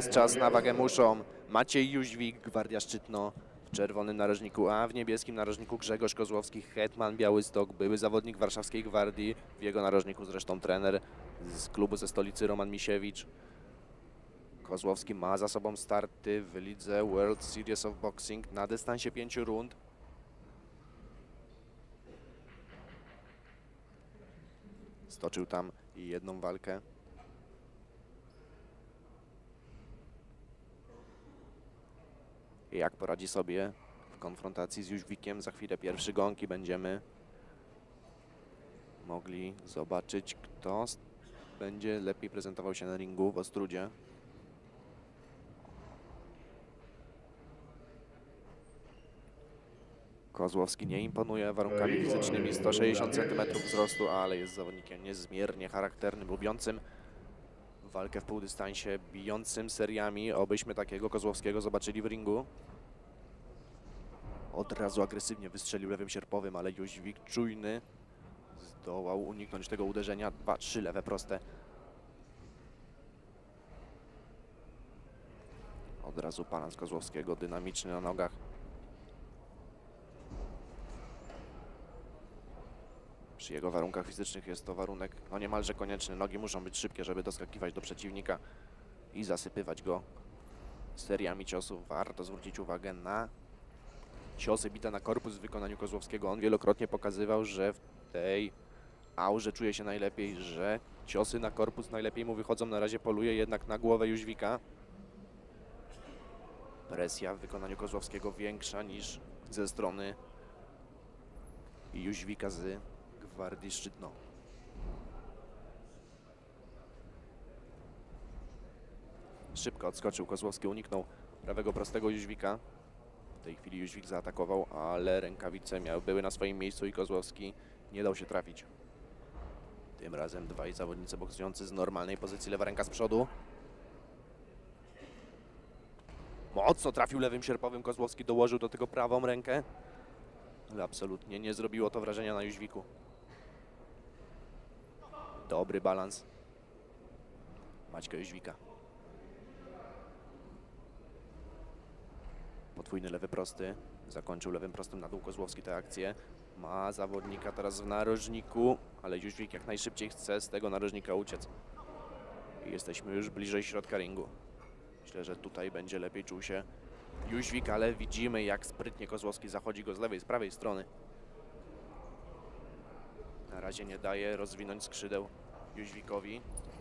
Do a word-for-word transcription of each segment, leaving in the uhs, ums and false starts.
Czas na wagę muszą Maciej Jóźwik, Gwardia Szczytno w czerwonym narożniku, a w niebieskim narożniku Grzegorz Kozłowski, hetman Białystok, były zawodnik warszawskiej Gwardii, w jego narożniku zresztą trener z klubu ze stolicy Roman Misiewicz. Kozłowski ma za sobą starty w lidze World Series of Boxing na dystansie pięciu rund. Stoczył tam jedną walkę. Jak poradzi sobie w konfrontacji z Jóźwikiem? Za chwilę pierwszy gong i będziemy mogli zobaczyć, kto będzie lepiej prezentował się na ringu w Ostródzie. Kozłowski nie imponuje warunkami fizycznymi, sto sześćdziesiąt centymetrów wzrostu, ale jest zawodnikiem niezmiernie charakternym, lubiącym walkę w półdystansie, bijącym seriami. Obyśmy takiego Kozłowskiego zobaczyli w ringu. Od razu agresywnie wystrzelił lewym sierpowym, ale Jóźwik czujny zdołał uniknąć tego uderzenia. Dwa, trzy lewe proste. Od razu balans Kozłowskiego, dynamiczny na nogach. Przy jego warunkach fizycznych jest to warunek no niemalże konieczny. Nogi muszą być szybkie, żeby doskakiwać do przeciwnika i zasypywać go seriami ciosów. Warto zwrócić uwagę na ciosy bite na korpus w wykonaniu Kozłowskiego. On wielokrotnie pokazywał, że w tej aurze czuje się najlepiej, że ciosy na korpus najlepiej mu wychodzą. Na razie poluje jednak na głowę Jóźwika. Presja w wykonaniu Kozłowskiego większa niż ze strony Jóźwika z Gwardii Szczytno. Szybko odskoczył Kozłowski, uniknął prawego prostego Jóźwika. W tej chwili Jóźwik zaatakował, ale rękawice miały, były na swoim miejscu i Kozłowski nie dał się trafić. Tym razem dwaj zawodnicy boksujący z normalnej pozycji, lewa ręka z przodu. Mocno trafił lewym sierpowym, Kozłowski dołożył do tego prawą rękę, ale absolutnie nie zrobiło to wrażenia na Jóźwiku. Dobry balans Maćka Jóźwika. Podwójny lewy prosty. Zakończył lewym prostym na dół Kozłowski tę akcję. Ma zawodnika teraz w narożniku, ale Jóźwik jak najszybciej chce z tego narożnika uciec. I jesteśmy już bliżej środka ringu. Myślę, że tutaj będzie lepiej czuł się Jóźwik, ale widzimy, jak sprytnie Kozłowski zachodzi go z lewej, z prawej strony. Na razie nie daje rozwinąć skrzydeł Jóźwikowi.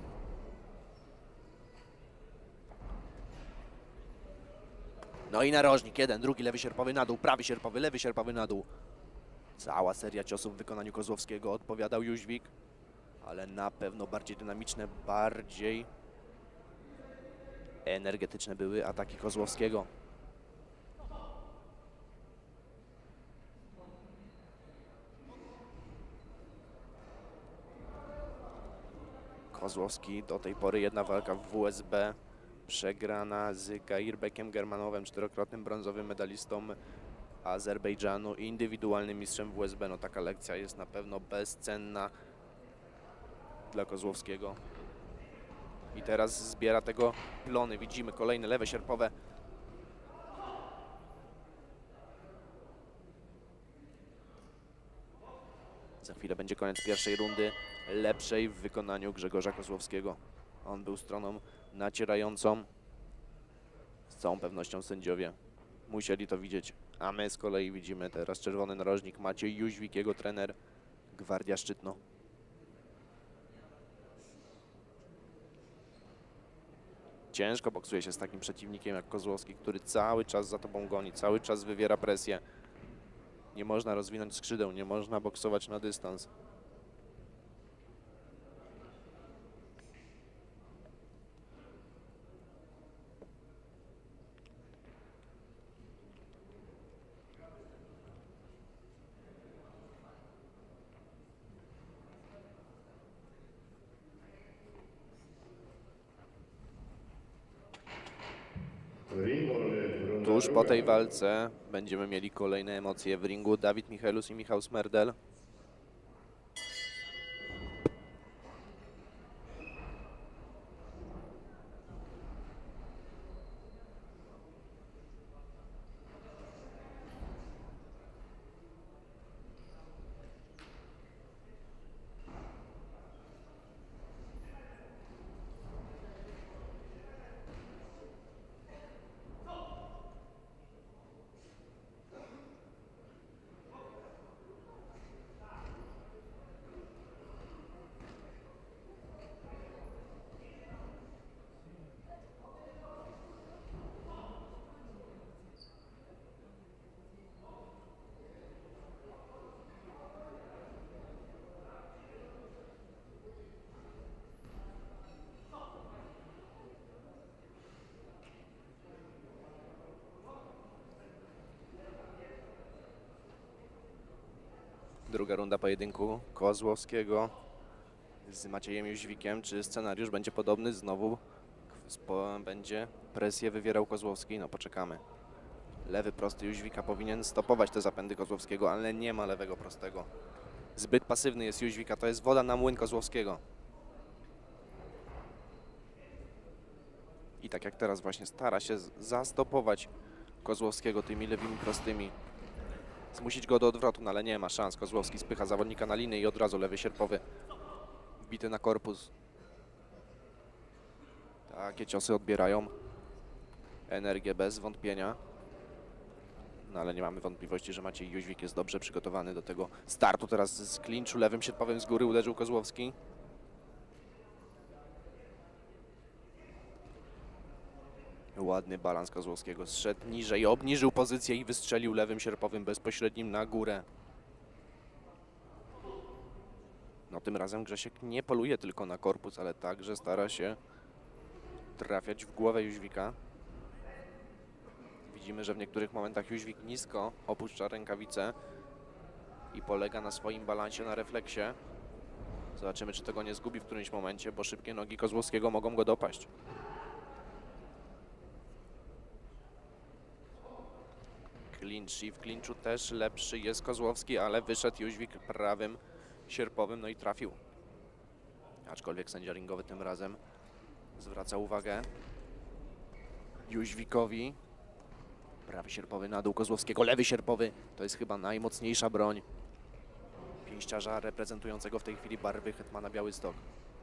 No i narożnik, jeden, drugi lewy sierpowy na dół, prawy sierpowy, lewy sierpowy na dół. Cała seria ciosów w wykonaniu Kozłowskiego, odpowiadał Jóźwik, ale na pewno bardziej dynamiczne, bardziej energetyczne były ataki Kozłowskiego. Kozłowski do tej pory jedna walka w W S B przegrana z Gairbekiem Germanowem, czterokrotnym brązowym medalistą Azerbejdżanu i indywidualnym mistrzem W S B. No taka lekcja jest na pewno bezcenna dla Kozłowskiego. I teraz zbiera tego plony. Widzimy kolejne lewe sierpowe. Za chwilę będzie koniec pierwszej rundy, lepszej w wykonaniu Grzegorza Kozłowskiego. On był stroną nacierającą. Z całą pewnością sędziowie musieli to widzieć, a my z kolei widzimy teraz czerwony narożnik Maciej Jóźwik, jego trener, Gwardia Szczytno. Ciężko boksuje się z takim przeciwnikiem jak Kozłowski, który cały czas za tobą goni, cały czas wywiera presję. Nie można rozwinąć skrzydeł, nie można boksować na dystans. Tuż po tej walce będziemy mieli kolejne emocje w ringu. Dawid Michelus i Michał Smerdel. Druga runda pojedynku Kozłowskiego z Maciejem Jóźwikiem. Czy scenariusz będzie podobny? Znowu spo, będzie presję wywierał Kozłowski. No poczekamy. Lewy prosty Jóźwika powinien stopować te zapędy Kozłowskiego, ale nie ma lewego prostego. Zbyt pasywny jest Jóźwika, to jest woda na młyn Kozłowskiego. I tak jak teraz właśnie stara się zastopować Kozłowskiego tymi lewymi prostymi. Zmusić go do odwrotu, no ale nie ma szans. Kozłowski spycha zawodnika na linię i od razu lewy sierpowy wbity na korpus. Takie ciosy odbierają energię bez wątpienia. No ale nie mamy wątpliwości, że Maciej Jóźwik jest dobrze przygotowany do tego startu. Teraz z klinczu lewym sierpowym z góry uderzył Kozłowski. Ładny balans Kozłowskiego. Zszedł niżej, obniżył pozycję i wystrzelił lewym sierpowym bezpośrednim na górę. No tym razem Grzesiek nie poluje tylko na korpus, ale także stara się trafiać w głowę Jóźwika. Widzimy, że w niektórych momentach Jóźwik nisko opuszcza rękawice i polega na swoim balansie, na refleksie. Zobaczymy, czy tego nie zgubi w którymś momencie, bo szybkie nogi Kozłowskiego mogą go dopaść. Klincz i w klinczu też lepszy jest Kozłowski, ale wyszedł Jóźwik prawym sierpowym, no i trafił. Aczkolwiek sędzia ringowy tym razem zwraca uwagę Jóźwikowi. Prawy sierpowy na dół Kozłowskiego, lewy sierpowy to jest chyba najmocniejsza broń pięściarza reprezentującego w tej chwili barwy hetmana Białystok.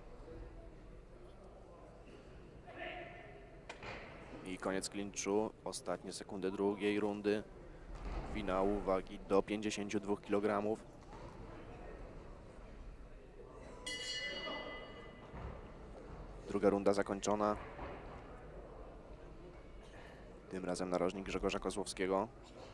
I koniec klinczu, ostatnie sekundy drugiej rundy finału wagi do pięćdziesięciu dwóch kilogramów. Druga runda zakończona. Tym razem narożnik Grzegorza Kozłowskiego.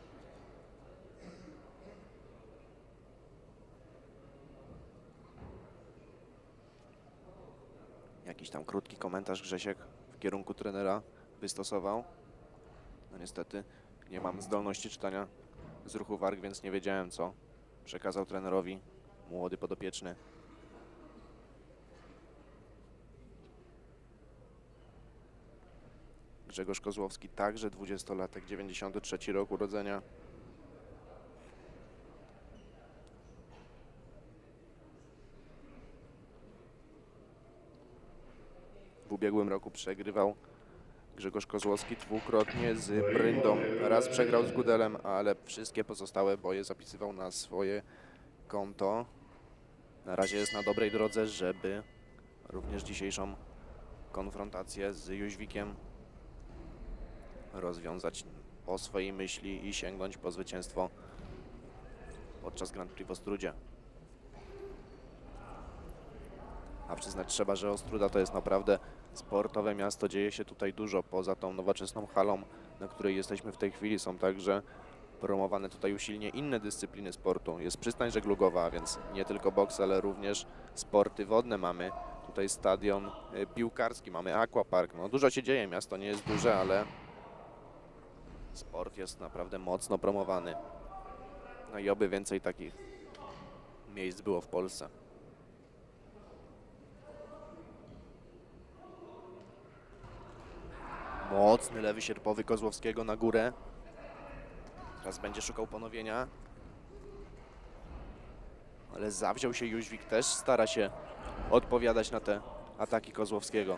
Jakiś tam krótki komentarz Grzesiek w kierunku trenera wystosował. No niestety nie mam zdolności czytania z ruchu warg, więc nie wiedziałem, co przekazał trenerowi młody podopieczny. Grzegorz Kozłowski także dwudziestolatek, dziewięćdziesiąty trzeci rok urodzenia. W ubiegłym roku przegrywał Grzegorz Kozłowski dwukrotnie z Bryndą. Raz przegrał z Gudelem, ale wszystkie pozostałe boje zapisywał na swoje konto. Na razie jest na dobrej drodze, żeby również dzisiejszą konfrontację z Jóźwikiem rozwiązać po swojej myśli i sięgnąć po zwycięstwo podczas Grand Prix w Ostrudzie. A przyznać trzeba, że Ostruda to jest naprawdę sportowe miasto. Dzieje się tutaj dużo. Poza tą nowoczesną halą, na której jesteśmy w tej chwili, są także promowane tutaj usilnie inne dyscypliny sportu. Jest przystań żeglugowa, więc nie tylko boks, ale również sporty wodne. Mamy tutaj stadion piłkarski, mamy aquapark. No, dużo się dzieje, miasto nie jest duże, ale sport jest naprawdę mocno promowany. No i oby więcej takich miejsc było w Polsce. Mocny lewy sierpowy Kozłowskiego na górę. Teraz będzie szukał ponowienia. Ale zawziął się Jóźwik, też stara się odpowiadać na te ataki Kozłowskiego.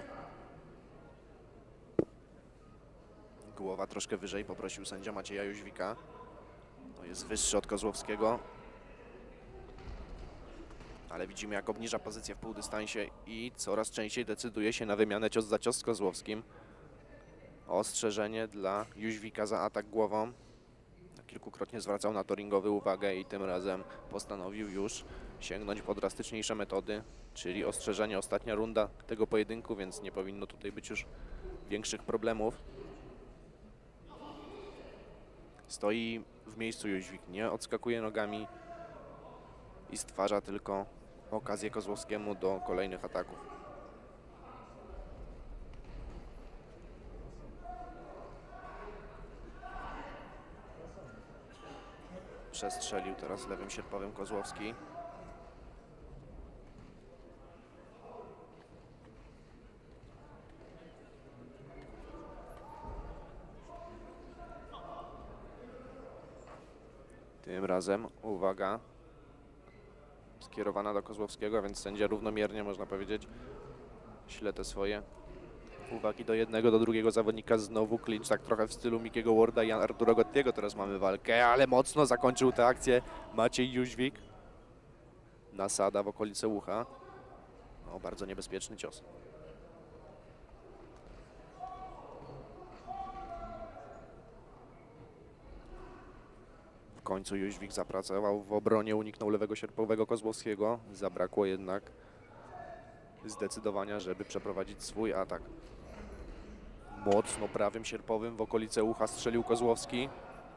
Głowa troszkę wyżej, poprosił sędzia Macieja Jóźwika. To jest wyższy od Kozłowskiego. Ale widzimy, jak obniża pozycję w półdystansie i coraz częściej decyduje się na wymianę cios za cios z Kozłowskim. Ostrzeżenie dla Jóźwika za atak głową. Kilkukrotnie zwracał na to ringowy uwagę i tym razem postanowił już sięgnąć po drastyczniejsze metody, czyli ostrzeżenie, ostatnia runda tego pojedynku, więc nie powinno tutaj być już większych problemów. Stoi w miejscu Jóźwik, nie odskakuje nogami i stwarza tylko okazję Kozłowskiemu do kolejnych ataków. Przestrzelił teraz lewym sierpowym Kozłowski. Tym razem, uwaga, skierowana do Kozłowskiego, więc sędzia równomiernie, można powiedzieć, śle te swoje uwagi do jednego, do drugiego zawodnika. Znowu clinch, tak trochę w stylu Mikiego Warda i Artura Gottiego. Teraz mamy walkę, ale mocno zakończył tę akcję Maciej Jóźwik. Nasada w okolice ucha. No, bardzo niebezpieczny cios. W końcu Jóźwik zapracował w obronie, uniknął lewego sierpowego Kozłowskiego. Zabrakło jednak zdecydowania, żeby przeprowadzić swój atak. Mocno prawym sierpowym w okolice ucha strzelił Kozłowski.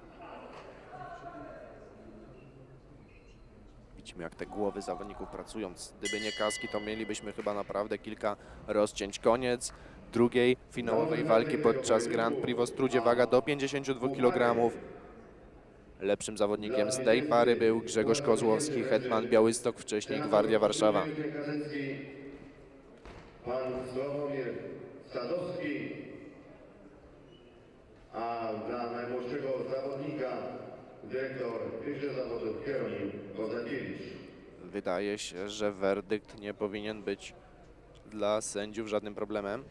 Widzimy, jak te głowy zawodników pracują. Gdyby nie kaski, to mielibyśmy chyba naprawdę kilka rozcięć. Koniec drugiej finałowej walki podczas Grand Prix w Ostródzie. Waga do pięćdziesięciu dwóch kilogramów. Lepszym zawodnikiem z tej pary był Grzegorz Kozłowski, hetman Białystok, wcześniej Gwardia Warszawa. Pan Sławomir Sadowski, a dla najmłodszego zawodnika dyrektor tychże zawodów Hieronim Kozakiewicz. Wydaje się, że werdykt nie powinien być dla sędziów żadnym problemem.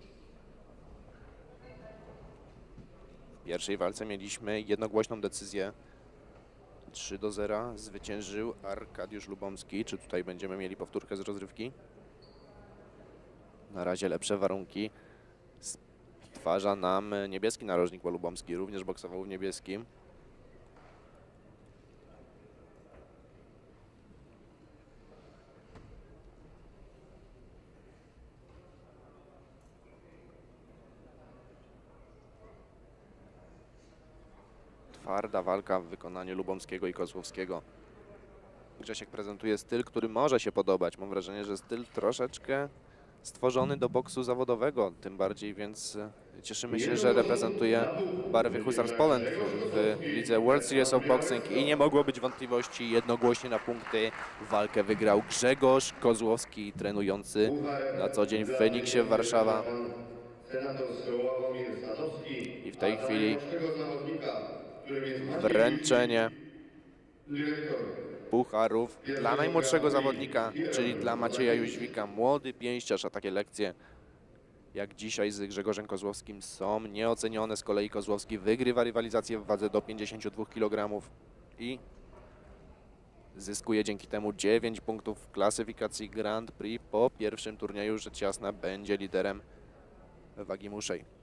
W pierwszej walce mieliśmy jednogłośną decyzję. trzy do zera zwyciężył Arkadiusz Lubomski. Czy tutaj będziemy mieli powtórkę z rozrywki? Na razie lepsze warunki stwarza nam niebieski narożnik, bo Lubomski również boksował w niebieskim. Twarda walka w wykonaniu Lubomskiego i Kozłowskiego. Grzesiek prezentuje styl, który może się podobać. Mam wrażenie, że styl troszeczkę stworzony do boksu zawodowego. Tym bardziej więc cieszymy się, że reprezentuje barwy Hussars Poland w lidze World Series of Boxing i nie mogło być wątpliwości. Jednogłośnie na punkty walkę wygrał Grzegorz Kozłowski, trenujący na co dzień w Feniksie w Warszawa. I w tej chwili wręczenie pucharów dla najmłodszego zawodnika, czyli dla Macieja Jóźwika. Młody pięściarz, a takie lekcje jak dzisiaj z Grzegorzem Kozłowskim są nieocenione. Z kolei Kozłowski wygrywa rywalizację w wadze do pięćdziesięciu dwóch kilogramów i zyskuje dzięki temu dziewięć punktów w klasyfikacji Grand Prix. Po pierwszym turnieju rzecz jasna będzie liderem wagi muszej.